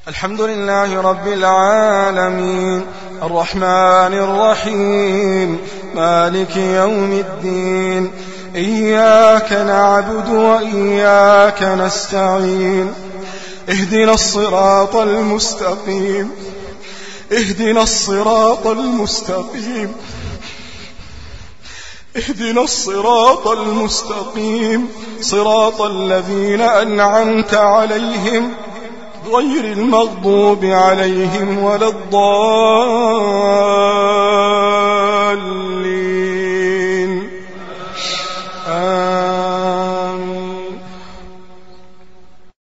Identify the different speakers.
Speaker 1: الحمد لله رب العالمين الرحمن الرحيم مالك يوم الدين إياك نعبد وإياك نستعين اهدنا الصراط المستقيم اهدنا الصراط المستقيم اهدنا الصراط المستقيم صراط الذين أنعمت عليهم غير المغضوب عليهم ولا الضالين